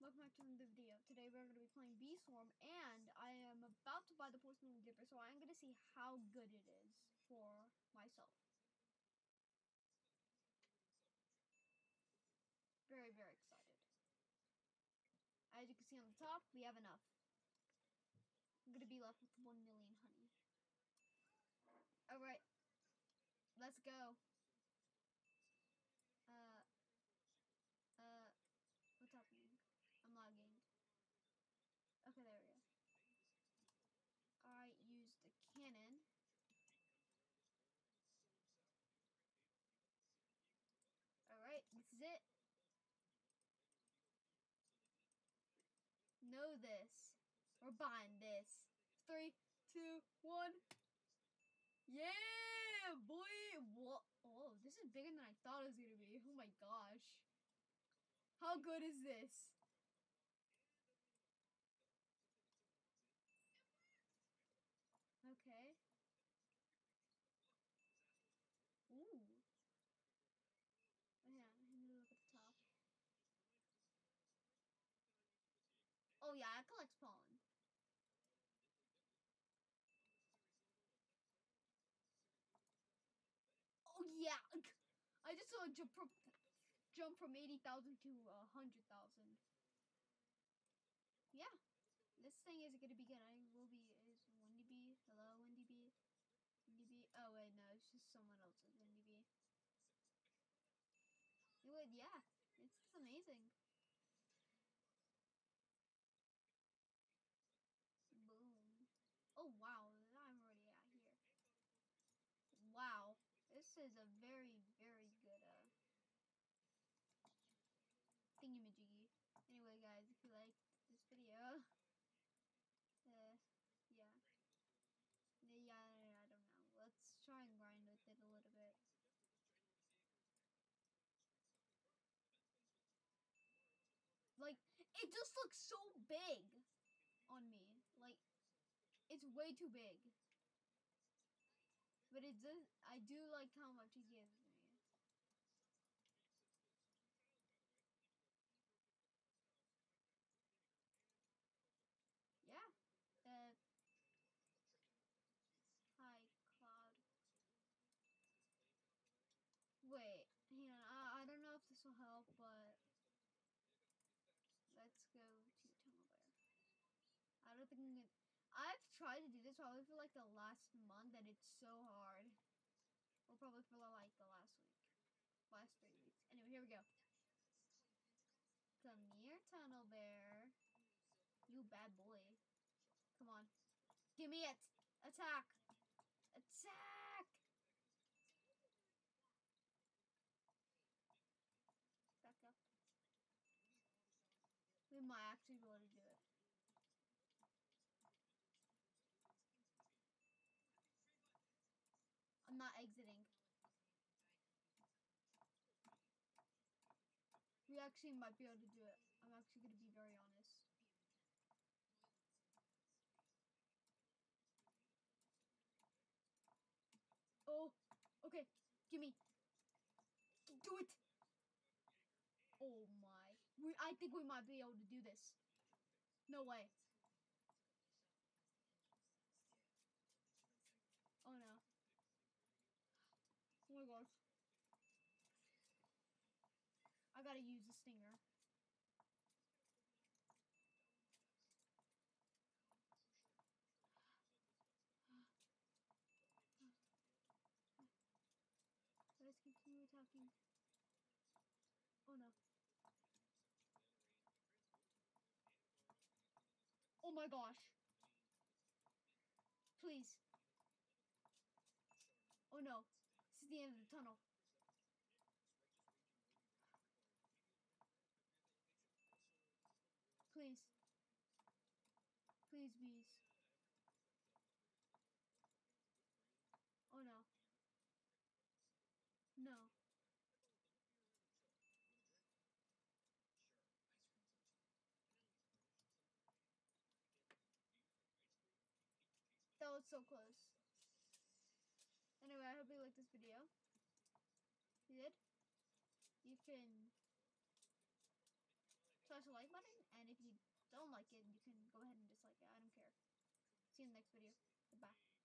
welcome back to the video. Today we're going to be playing Bee Swarm, and I am about to buy the Porcelain Dipper, so I'm going to see how good it is for myself. Very, very excited. As you can see on the top, we have enough. I'm going to be left with 1 million honey. Alright, let's go. What's happening? I'm lagging. Okay, there we go. I used the cannon. Alright, this is it. Know this. We're buying this. 3, 2, 1. Yeah, boy. What? Oh, this is bigger than I thought it was gonna be. Oh my gosh. How good is this? Okay. Ooh. Yeah, let me look at the top. Oh yeah, it collects pollen. Oh yeah. I just saw a jump from 80,000 to 100,000. Yeah. This thing is gonna be good. Is Wendy B. Hello, Wendy B. Wendy B. Oh wait, no, it's just someone else's Wendy B. Anyway, yeah, it's amazing. Boom. Oh wow, I'm already out here. Wow, this is a very, very good thingamajiggy. Anyway, guys, if you liked this video, yeah. Yeah, I don't know. Let's try and grind with it a little bit. Like, it just looks so big on me. Like, it's way too big. But it does, I do like how much it gives me. Yeah. Hi, Cloud. Wait, hang on. I don't know if this will help, but let's go to Tunnel Bear. I don't think I'm gonna. I've tried to do this probably for like the last month, and it's so hard. Or probably for like the last week, last 3 weeks. Anyway, here we go. Come here, Tunnel Bear. You bad boy. Come on, give me it. Attack! Attack! Back up. We might actually be able to do it. I'm not exiting. We actually might be able to do it. I'm actually going to be very honest. Oh, okay. Gimme. Do it. Oh my. I think we might be able to do this. No way. Oh no. Oh my gosh. I gotta use the stinger. Let's continue attacking. Oh no. Oh my gosh. Please. Oh no. This is the end of the tunnel. Please. Please, bees. Oh no. No. That was so close. Anyway, I hope you liked this video. You did? You can smash the like button, and if you don't like it, you can go ahead and dislike it. I don't care. See you in the next video. Goodbye.